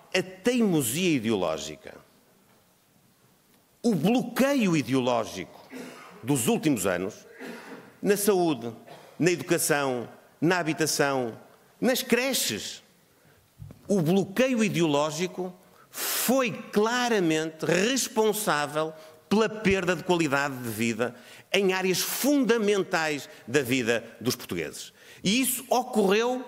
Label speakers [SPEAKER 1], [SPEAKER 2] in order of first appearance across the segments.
[SPEAKER 1] a teimosia ideológica, o bloqueio ideológico dos últimos anos na saúde, na educação, na habitação, nas creches. O bloqueio ideológico foi claramente responsável pela perda de qualidade de vida em áreas fundamentais da vida dos portugueses. E isso ocorreu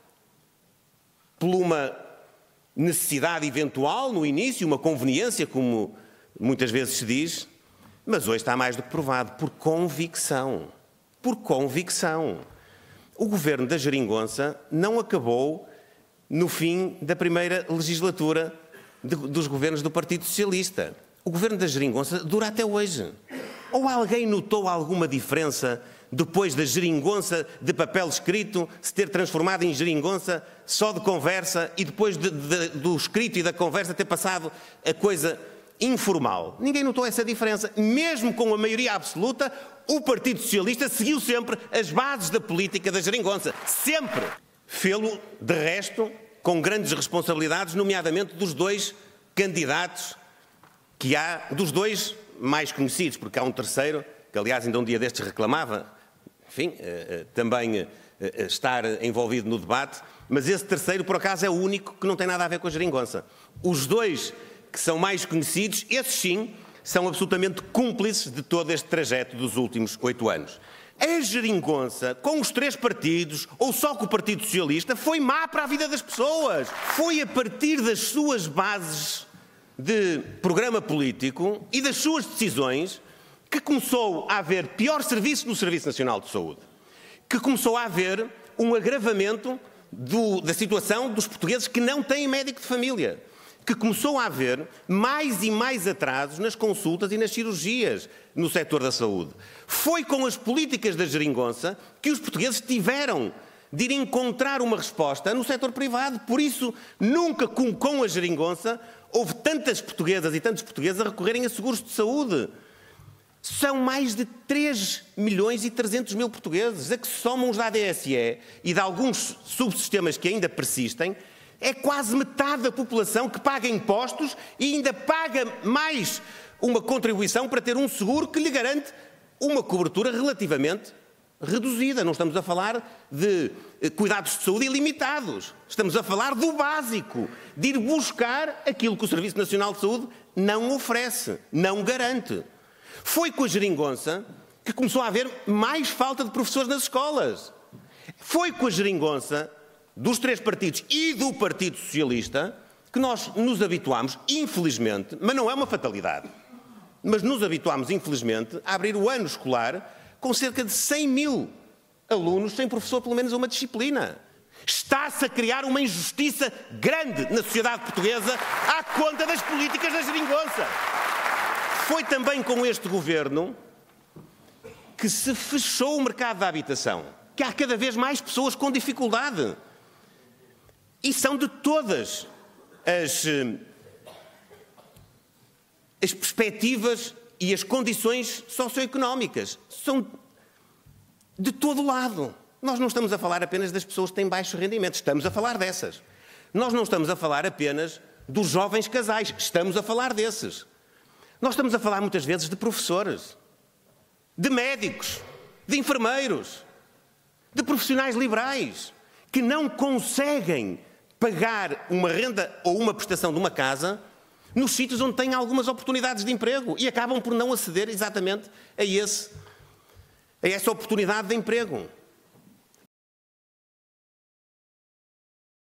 [SPEAKER 1] por uma necessidade eventual no início, uma conveniência, como muitas vezes se diz, mas hoje está mais do que provado, por convicção. Por convicção. O governo da Geringonça não acabou no fim da primeira legislatura dos governos do Partido Socialista. O governo da Geringonça dura até hoje. Ou alguém notou alguma diferença depois da geringonça de papel escrito se ter transformado em geringonça só de conversa e depois do escrito e da conversa ter passado a coisa informal? Ninguém notou essa diferença. Mesmo com a maioria absoluta, o Partido Socialista seguiu sempre as bases da política da geringonça. Sempre. Fê-lo, de resto, com grandes responsabilidades, nomeadamente dos dois candidatos que há, dos dois mais conhecidos, porque há um terceiro, que aliás ainda um dia destes reclamava, enfim, também estar envolvido no debate, mas esse terceiro, por acaso, é o único que não tem nada a ver com a geringonça. Os dois que são mais conhecidos, esses sim, são absolutamente cúmplices de todo este trajeto dos últimos 8 anos. A geringonça, com os 3 partidos, ou só com o Partido Socialista, foi má para a vida das pessoas. Foi a partir das suas bases de programa político e das suas decisões que começou a haver pior serviço no Serviço Nacional de Saúde, que começou a haver um agravamento da situação dos portugueses que não têm médico de família, que começou a haver mais e mais atrasos nas consultas e nas cirurgias no setor da saúde. Foi com as políticas da geringonça que os portugueses tiveram de ir encontrar uma resposta no setor privado. Por isso, nunca com a geringonça houve tantas portuguesas e tantos portugueses a recorrerem a seguros de saúde. São mais de 3.300.000 portugueses, a que se somam os da ADSE e de alguns subsistemas que ainda persistem. É quase metade da população que paga impostos e ainda paga mais uma contribuição para ter um seguro que lhe garante uma cobertura relativamente reduzida. Não estamos a falar de cuidados de saúde ilimitados. Estamos a falar do básico, de ir buscar aquilo que o Serviço Nacional de Saúde não oferece, não garante. Foi com a geringonça que começou a haver mais falta de professores nas escolas. Foi com a geringonça dos 3 partidos e do Partido Socialista que nós nos habituámos, infelizmente, mas não é uma fatalidade, mas nos habituámos, infelizmente, a abrir o ano escolar com cerca de 100.000 alunos sem professor pelo menos uma disciplina. Está-se a criar uma injustiça grande na sociedade portuguesa à conta das políticas da geringonça. Foi também com este governo que se fechou o mercado da habitação, que há cada vez mais pessoas com dificuldade. E são de todas as perspectivas e as condições socioeconómicas. São de todo lado. Nós não estamos a falar apenas das pessoas que têm baixos rendimentos, estamos a falar dessas. Nós não estamos a falar apenas dos jovens casais, estamos a falar desses. Nós estamos a falar muitas vezes de professores, de médicos, de enfermeiros, de profissionais liberais, que não conseguem pagar uma renda ou uma prestação de uma casa nos sítios onde têm algumas oportunidades de emprego e acabam por não aceder exatamente a essa oportunidade de emprego.